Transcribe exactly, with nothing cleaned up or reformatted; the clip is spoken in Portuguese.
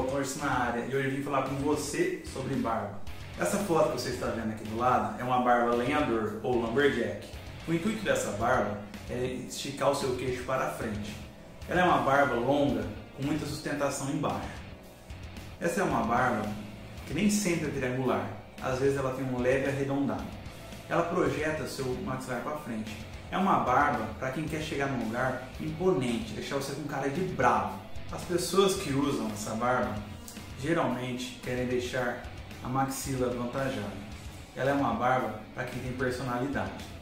pessoal, Torce na área, e hoje eu vim falar com você sobre barba. Essa foto que você está vendo aqui do lado é uma barba lenhador ou lumberjack. O intuito dessa barba é esticar o seu queixo para a frente. Ela é uma barba longa com muita sustentação embaixo. Essa é uma barba que nem sempre é triangular, às vezes ela tem um leve arredondado. Ela projeta seu maxilar para frente. É uma barba para quem quer chegar num lugar imponente, deixar você com cara de bravo. As pessoas que usam essa barba geralmente querem deixar a maxila avantajada. Ela é uma barba para quem tem personalidade.